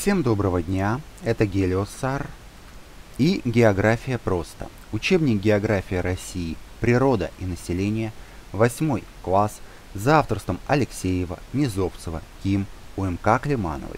Всем доброго дня, это Гелиосар и География просто. Учебник География России, природа и население, 8 класс, за авторством Алексеева, Низовцева, Ким, УМК Климановой.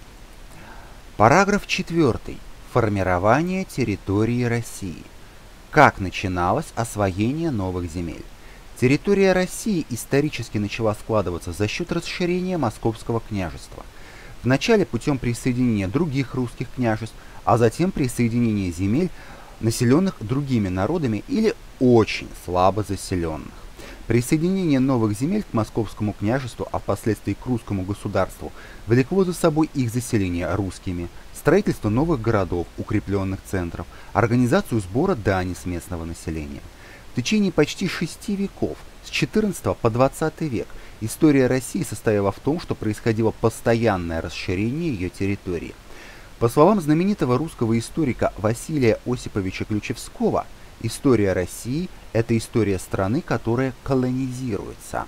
Параграф 4. Формирование территории России. Как начиналось освоение новых земель? Территория России исторически начала складываться за счет расширения Московского княжества. Вначале путем присоединения других русских княжеств, а затем присоединения земель, населенных другими народами или очень слабо заселенных. Присоединение новых земель к Московскому княжеству, а впоследствии к русскому государству, влекло за собой их заселение русскими, строительство новых городов, укрепленных центров, организацию сбора дани с местного населения. В течение почти 6 веков, с XIV по XX век, история России состояла в том, что происходило постоянное расширение ее территории. По словам знаменитого русского историка Василия Осиповича Ключевского, история России – это история страны, которая колонизируется.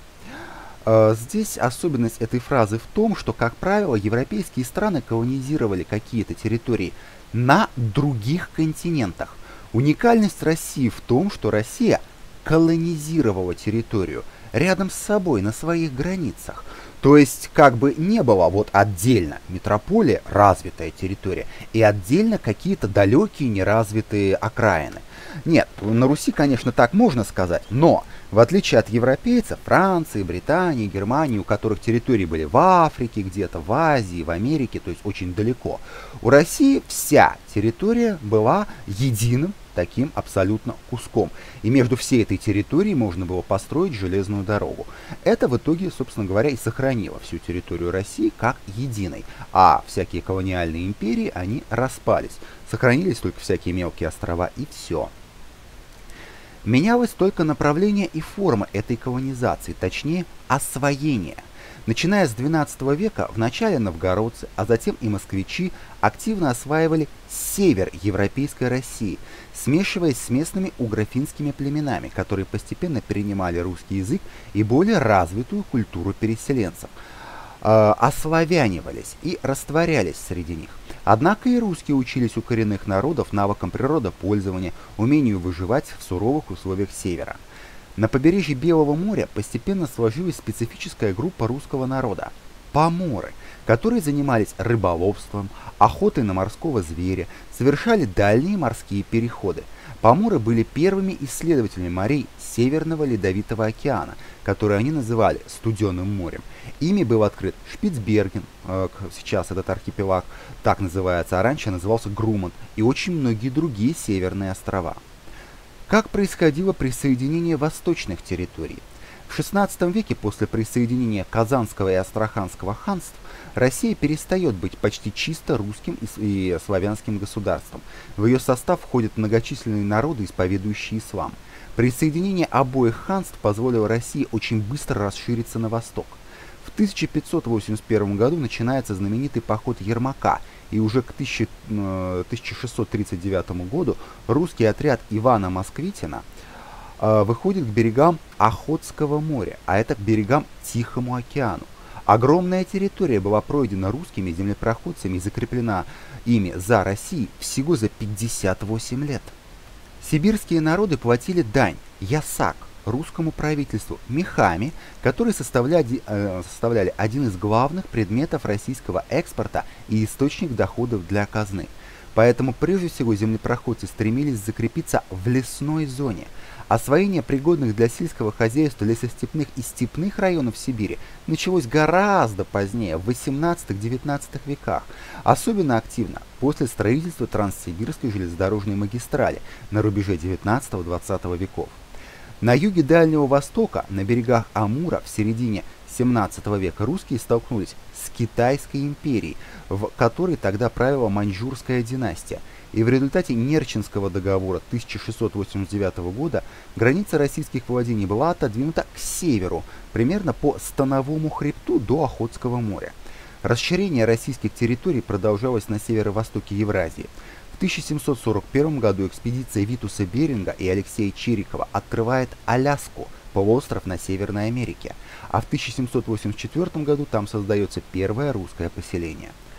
Здесь особенность этой фразы в том, что, как правило, европейские страны колонизировали какие-то территории на других континентах. Уникальность России в том, что Россия колонизировала территорию рядом с собой, на своих границах. То есть, как бы не было вот отдельно метрополия, развитая территория, и отдельно какие-то далекие неразвитые окраины. Нет, на Руси, конечно, так можно сказать, но в отличие от европейцев, Франции, Британии, Германии, у которых территории были в Африке, где-то в Азии, в Америке, то есть очень далеко, у России вся территория была единым таким абсолютно куском. И между всей этой территорией можно было построить железную дорогу. Это в итоге, собственно говоря, и сохранило всю территорию России как единой. А всякие колониальные империи, они распались. Сохранились только всякие мелкие острова и все. Менялось только направление и форма этой колонизации, точнее освоение. Начиная с XII века, вначале новгородцы, а затем и москвичи активно осваивали север европейской России, смешиваясь с местными угрофинскими племенами, которые постепенно перенимали русский язык и более развитую культуру переселенцев, ославянивались и растворялись среди них. Однако и русские учились у коренных народов навыкам природопользования, умению выживать в суровых условиях севера. На побережье Белого моря постепенно сложилась специфическая группа русского народа – поморы, которые занимались рыболовством, охотой на морского зверя, совершали дальние морские переходы. Поморы были первыми исследователями морей Северного Ледовитого океана, которые они называли Студенным морем. Ими был открыт Шпицберген, сейчас этот архипелаг так называется, а раньше назывался Грумант, и очень многие другие северные острова. Как происходило присоединение восточных территорий? В XVI веке после присоединения Казанского и Астраханского ханств Россия перестает быть почти чисто русским и славянским государством. В ее состав входят многочисленные народы, исповедующие ислам. Присоединение обоих ханств позволило России очень быстро расшириться на восток. В 1581 году начинается знаменитый поход Ермака, и уже к 1639 году русский отряд Ивана Москвитина выходит к берегам Охотского моря, а это к берегам Тихому океану. Огромная территория была пройдена русскими землепроходцами и закреплена ими за Россией всего за 58 лет. Сибирские народы платили дань, ясак, русскому правительству мехами, которые составляли один из главных предметов российского экспорта и источник доходов для казны. Поэтому прежде всего землепроходцы стремились закрепиться в лесной зоне. Освоение пригодных для сельского хозяйства лесостепных и степных районов Сибири началось гораздо позднее, в XVIII-XIX веках, особенно активно после строительства Транссибирской железнодорожной магистрали на рубеже XIX-XX веков. На юге Дальнего Востока, на берегах Амура, в середине XVII века русские столкнулись с Китайской империей, в которой тогда правила Маньчжурская династия, и в результате Нерчинского договора 1689 года граница российских владений была отодвинута к северу, примерно по Становому хребту до Охотского моря. Расширение российских территорий продолжалось на северо-востоке Евразии. В 1741 году экспедиция Витуса Беринга и Алексея Чирикова открывает Аляску, полуостров на Северной Америке, а в 1784 году там создается первое русское поселение.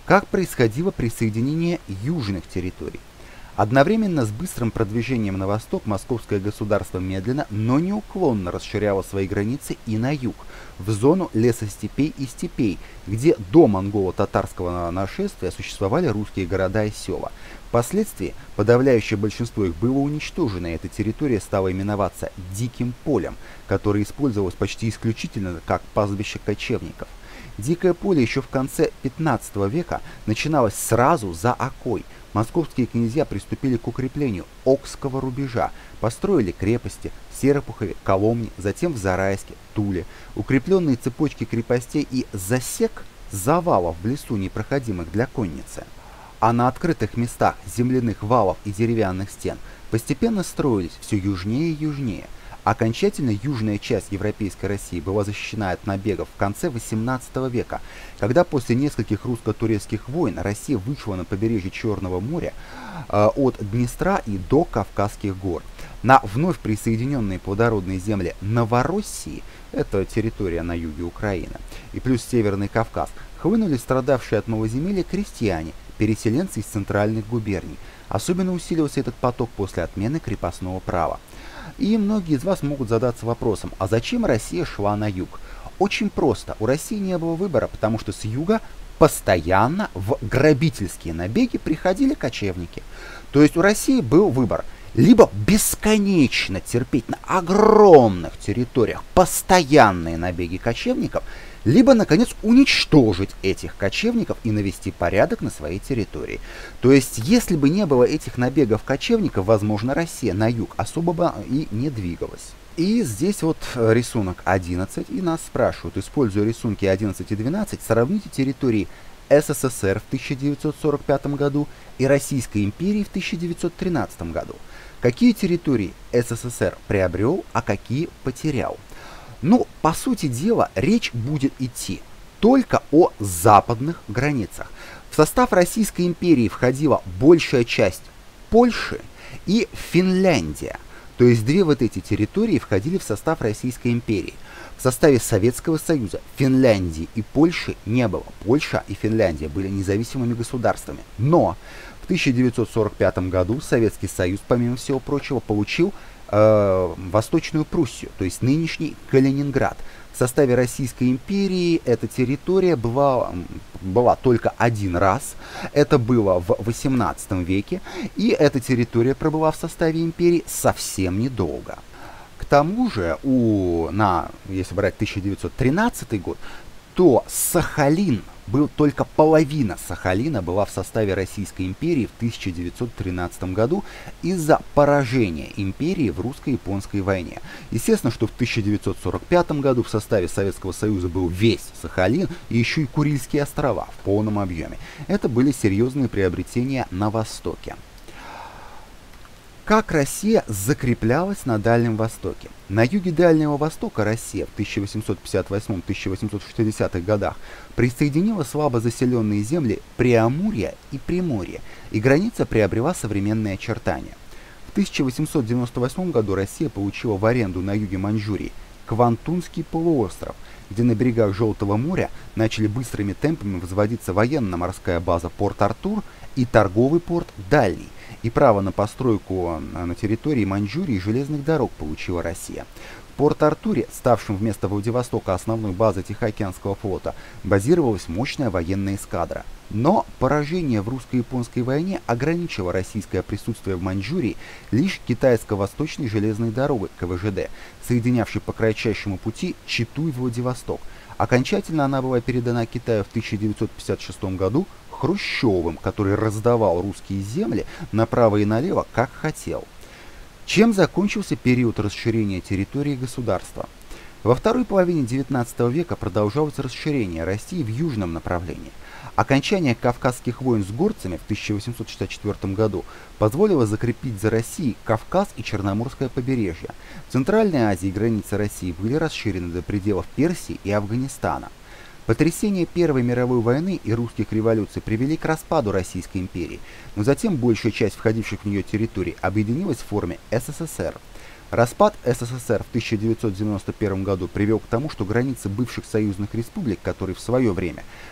как происходило присоединение южных территорий. Одновременно с быстрым продвижением на восток московское государство медленно, но неуклонно расширяло свои границы и на юг, в зону лесостепей и степей, где до монголо-татарского нашествия существовали русские города и села. Впоследствии подавляющее большинство их было уничтожено, и эта территория стала именоваться Диким полем, которое использовалось почти исключительно как пастбище кочевников. Дикое поле еще в конце 15 века начиналось сразу за Окой. Московские князья приступили к укреплению Окского рубежа, построили крепости в Серпухове, Коломне, затем в Зарайске, Туле. Укрепленные цепочки крепостей и засек завалов в лесу, непроходимых для конницы, а на открытых местах земляных валов и деревянных стен постепенно строились все южнее и южнее. Окончательно южная часть европейской России была защищена от набегов в конце XVIII века, когда после нескольких русско-турецких войн Россия вышла на побережье Черного моря от Днестра и до Кавказских гор. На вновь присоединенные плодородные земли Новороссии, это территория на юге Украины, и плюс Северный Кавказ, хлынули страдавшие от малоземелья крестьяне, переселенцы из центральных губерний. Особенно усилился этот поток после отмены крепостного права. И многие из вас могут задаться вопросом, а зачем Россия шла на юг? Очень просто, у России не было выбора, потому что с юга постоянно в грабительские набеги приходили кочевники. То есть у России был выбор: либо бесконечно терпеть на огромных территориях постоянные набеги кочевников, либо, наконец, уничтожить этих кочевников и навести порядок на своей территории. То есть, если бы не было этих набегов кочевников, возможно, Россия на юг особо бы и не двигалась. И здесь вот рисунок 11, и нас спрашивают, используя рисунки 11 и 12, сравните территории СССР в 1945 году и Российской империи в 1913 году. Какие территории СССР приобрел, а какие потерял? Ну, по сути дела, речь будет идти только о западных границах. В состав Российской империи входила большая часть Польши и Финляндия. То есть две вот эти территории входили в состав Российской империи. В составе Советского Союза Финляндии и Польши не было. Польша и Финляндия были независимыми государствами. Но в 1945 году Советский Союз, помимо всего прочего, получил Восточную Пруссию, то есть нынешний Калининград. В составе Российской империи эта территория была только один раз, это было в XVIII веке, и эта территория пробыла в составе империи совсем недолго. К тому же, если брать 1913 год, то Сахалин только половина Сахалина была в составе Российской империи в 1913 году из-за поражения империи в русско-японской войне. Естественно, что в 1945 году в составе Советского Союза был весь Сахалин и еще и Курильские острова в полном объеме. Это были серьезные приобретения на Востоке. Как Россия закреплялась на Дальнем Востоке? На юге Дальнего Востока Россия в 1858-1860-х годах присоединила слабо заселенные земли Преамурья и Приморья, и граница приобрела современные очертания. В 1898 году Россия получила в аренду на юге Маньчжурии Квантунский полуостров, где на берегах Желтого моря начали быстрыми темпами возводиться военно-морская база Порт-Артур и торговый порт Дальний, и право на постройку на территории Маньчжурии железных дорог получила Россия. В Порт-Артуре, ставшем вместо Владивостока основной базой Тихоокеанского флота, базировалась мощная военная эскадра. Но поражение в русско-японской войне ограничило российское присутствие в Маньчжурии лишь китайско-восточной железной дорогой КВЖД, соединявшей по кратчайшему пути Читу и Владивосток. Окончательно она была передана Китаю в 1956 году Хрущевым, который раздавал русские земли направо и налево, как хотел. Чем закончился период расширения территории государства? Во второй половине XIX века продолжалось расширение России в южном направлении. Окончание Кавказских войн с горцами в 1864 году позволило закрепить за Россией Кавказ и Черноморское побережье. В Центральной Азии границы России были расширены до пределов Персии и Афганистана. Потрясения Первой мировой войны и русских революций привели к распаду Российской империи, но затем большая часть входивших в нее территорий объединилась в форме СССР. Распад СССР в 1991 году привел к тому, что границы бывших союзных республик, которые в свое время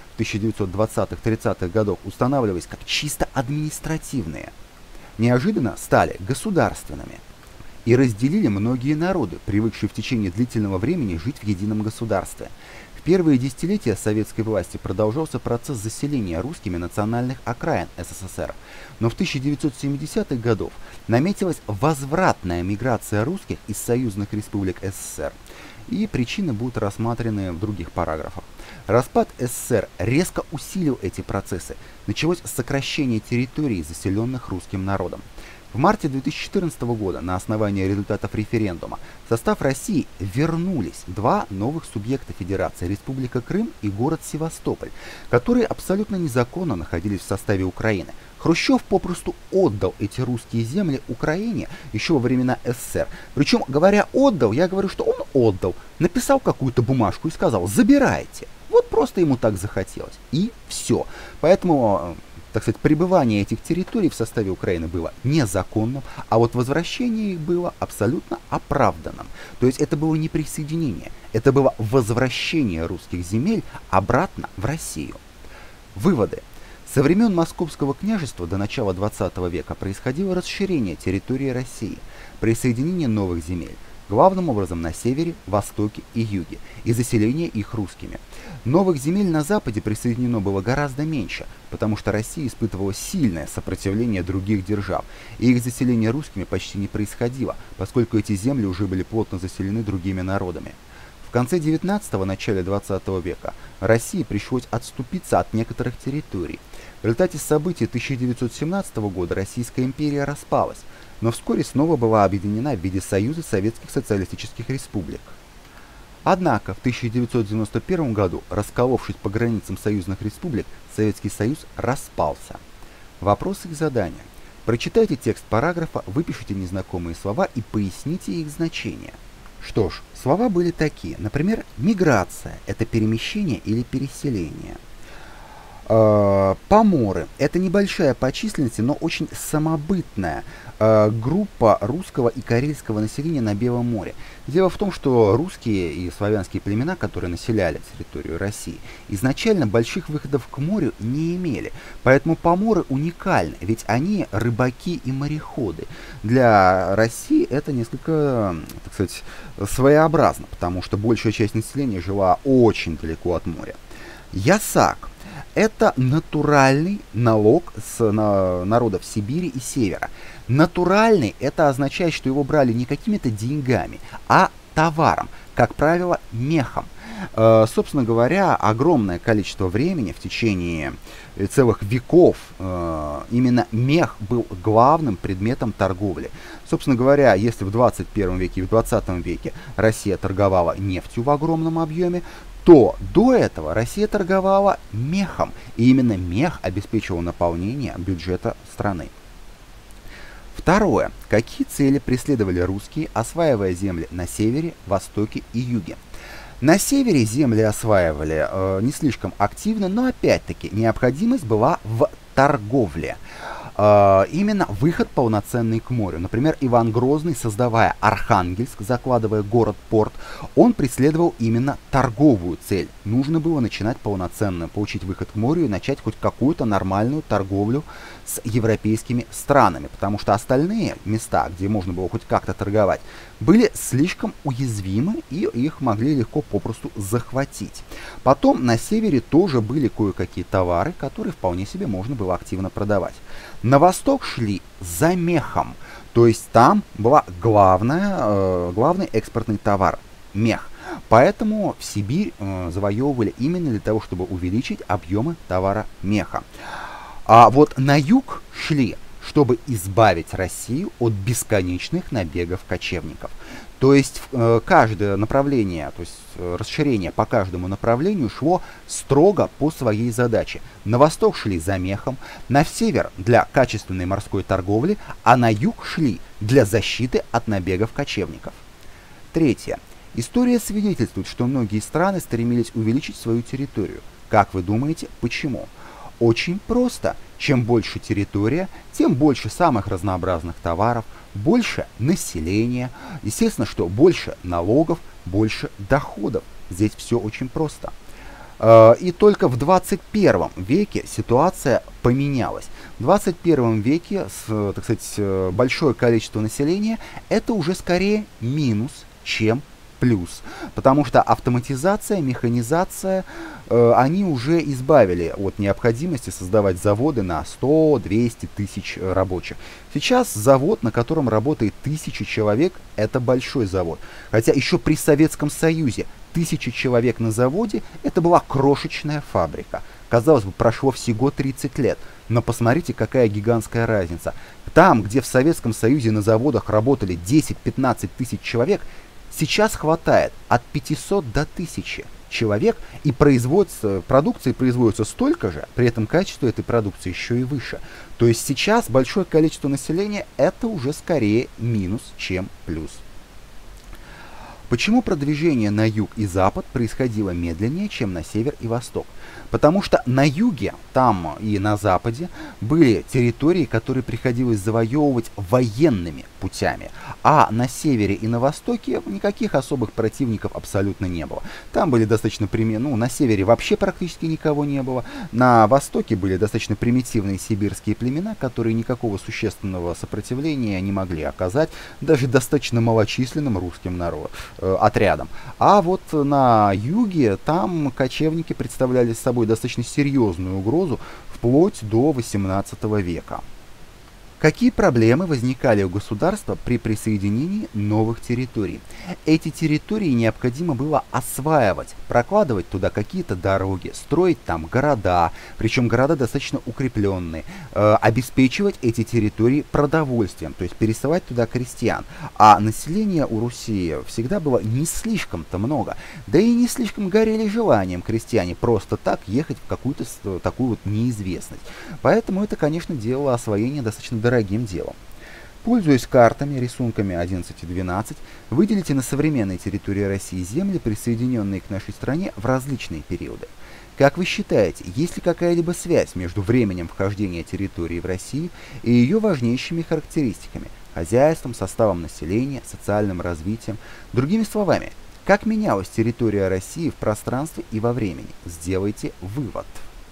в 1920-30-х годах устанавливались как чисто административные, неожиданно стали государственными и разделили многие народы, привыкшие в течение длительного времени жить в едином государстве. В первые десятилетия советской власти продолжался процесс заселения русскими национальных окраин СССР, но в 1970-х годах наметилась возвратная миграция русских из союзных республик СССР, и причины будут рассмотрены в других параграфах. Распад СССР резко усилил эти процессы, началось сокращение территорий, заселенных русским народом. В марте 2014 года на основании результатов референдума в состав России вернулись два новых субъекта Федерации — Республика Крым и город Севастополь, которые абсолютно незаконно находились в составе Украины. Хрущев попросту отдал эти русские земли Украине еще во времена СССР. Причем, говоря «отдал», я говорю, что он отдал, написал какую-то бумажку и сказал «забирайте». Вот просто ему так захотелось. И все. Поэтому, так сказать, пребывание этих территорий в составе Украины было незаконным, а вот возвращение их было абсолютно оправданным. То есть это было не присоединение, это было возвращение русских земель обратно в Россию. Выводы. Со времен Московского княжества до начала 20 века происходило расширение территории России, присоединение новых земель, главным образом на севере, востоке и юге, и заселение их русскими. Новых земель на западе присоединено было гораздо меньше, потому что Россия испытывала сильное сопротивление других держав, и их заселение русскими почти не происходило, поскольку эти земли уже были плотно заселены другими народами. В конце 19-го, начале 20 века России пришлось отступиться от некоторых территорий. В результате событий 1917 года Российская империя распалась, но вскоре снова была объединена в виде Союза Советских Социалистических Республик. Однако в 1991 году, расколовшись по границам союзных республик, Советский Союз распался. Вопросы к заданию. Прочитайте текст параграфа, выпишите незнакомые слова и поясните их значение. Что ж, слова были такие. Например, миграция – это перемещение или переселение. Поморы – это небольшая по численности, но очень самобытная группа русского и карельского населения на Белом море. Дело в том, что русские и славянские племена, которые населяли территорию России, изначально больших выходов к морю не имели. Поэтому поморы уникальны, ведь они рыбаки и мореходы. Для России это несколько, так сказать, своеобразно, потому что большая часть населения жила очень далеко от моря. Ясак. Это натуральный налог с народов Сибири и Севера. Натуральный — это означает, что его брали не какими-то деньгами, а товаром, как правило, мехом. Собственно говоря, огромное количество времени в течение целых веков именно мех был главным предметом торговли. Собственно говоря, если в 21 веке и в 20 веке Россия торговала нефтью в огромном объеме, то до этого Россия торговала мехом, и именно мех обеспечивал наполнение бюджета страны. Второе. Какие цели преследовали русские, осваивая земли на севере, востоке и юге? На севере земли осваивали не слишком активно, но опять-таки необходимость была в торговле. Именно выход полноценный к морю. Например, Иван Грозный, создавая Архангельск, закладывая город-порт, он преследовал именно торговую цель. Нужно было начинать полноценно, получить выход к морю и начать хоть какую-то нормальную торговлю с европейскими странами, потому что остальные места, где можно было хоть как-то торговать, были слишком уязвимы и их могли легко попросту захватить. Потом на севере тоже были кое-какие товары, которые вполне себе можно было активно продавать. На восток шли за мехом, то есть там была главный экспортный товар – мех. Поэтому в Сибирь завоевывали именно для того, чтобы увеличить объемы товара меха. А вот на юг шли, чтобы избавить Россию от бесконечных набегов кочевников. То есть каждое направление, то есть расширение по каждому направлению шло строго по своей задаче. На восток шли за мехом, на север для качественной морской торговли, а на юг шли для защиты от набегов кочевников. Третье. История свидетельствует, что многие страны стремились увеличить свою территорию. Как вы думаете, почему? Очень просто. Чем больше территория, тем больше самых разнообразных товаров, больше населения. Естественно, что больше налогов, больше доходов. Здесь все очень просто. И только в 21 веке ситуация поменялась. В 21 веке, так сказать, большое количество населения — это уже скорее минус, чем плюс. Потому что автоматизация, механизация, они уже избавили от необходимости создавать заводы на 100-200 тысяч рабочих. Сейчас завод, на котором работает 1000 человек, это большой завод. Хотя еще при Советском Союзе 1000 человек на заводе — это была крошечная фабрика. Казалось бы, прошло всего 30 лет, но посмотрите, какая гигантская разница. Там, где в Советском Союзе на заводах работали 10-15 тысяч человек, сейчас хватает от 500 до 1000 человек, и продукции производится столько же, при этом качество этой продукции еще и выше. То есть сейчас большое количество населения — это уже скорее минус, чем плюс. Почему продвижение на юг и запад происходило медленнее, чем на север и восток? Потому что на юге, там и на западе, были территории, которые приходилось завоевывать военными путями, а на севере и на востоке никаких особых противников абсолютно не было. Там были достаточно на севере вообще практически никого не было, на востоке были достаточно примитивные сибирские племена, которые никакого существенного сопротивления не могли оказать даже достаточно малочисленным русским отрядам. А вот на юге там кочевники представляли собой достаточно серьезную угрозу вплоть до XVIII века. Какие проблемы возникали у государства при присоединении новых территорий? Эти территории необходимо было осваивать, прокладывать туда какие-то дороги, строить там города, причем города достаточно укрепленные, обеспечивать эти территории продовольствием, то есть пересылать туда крестьян. А население у Руси всегда было не слишком-то много, да и не слишком горели желанием крестьяне просто так ехать в какую-то такую вот неизвестность. Поэтому это, конечно, делало освоение достаточно дорогим делом. Пользуясь картами, рисунками 11 и 12, выделите на современной территории России земли, присоединенные к нашей стране в различные периоды. Как вы считаете, есть ли какая-либо связь между временем вхождения территории в Россию и ее важнейшими характеристиками – хозяйством, составом населения, социальным развитием? Другими словами, как менялась территория России в пространстве и во времени? Сделайте вывод.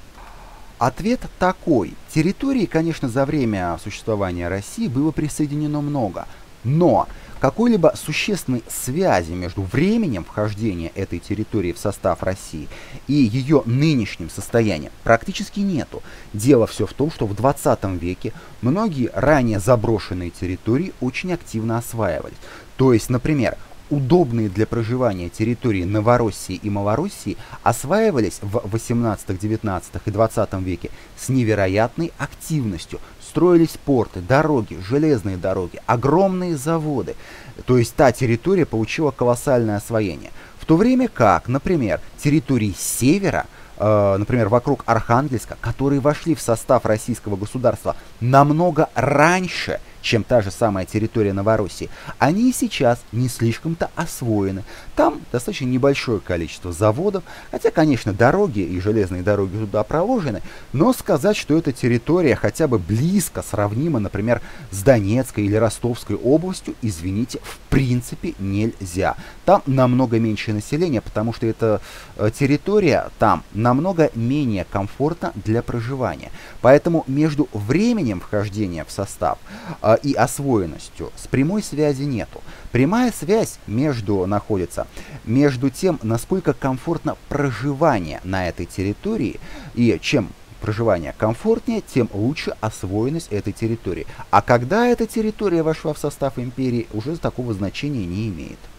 Ответ такой. Территории, конечно, за время существования России было присоединено много, но какой-либо существенной связи между временем вхождения этой территории в состав России и ее нынешним состоянием практически нету. Дело все в том, что в 20 веке многие ранее заброшенные территории очень активно осваивались. То есть, например, удобные для проживания территории Новороссии и Малороссии осваивались в 18, 19 и 20 веке с невероятной активностью. Строились порты, дороги, железные дороги, огромные заводы. То есть та территория получила колоссальное освоение. В то время как, например, территории севера, например, вокруг Архангельска, которые вошли в состав российского государства намного раньше, чем та же самая территория Новороссии, они и сейчас не слишком-то освоены. Там достаточно небольшое количество заводов, хотя, конечно, дороги и железные дороги туда проложены, но сказать, что эта территория хотя бы близко сравнима, например, с Донецкой или Ростовской областью, извините, в принципе нельзя. Там намного меньше населения, потому что эта территория там намного менее комфортна для проживания. Поэтому между временем вхождения в состав и освоенностью с прямой связи нету. Прямая связь находится между тем, насколько комфортно проживание на этой территории, и чем проживание комфортнее, тем лучше освоенность этой территории. А когда эта территория вошла в состав империи, уже такого значения не имеет.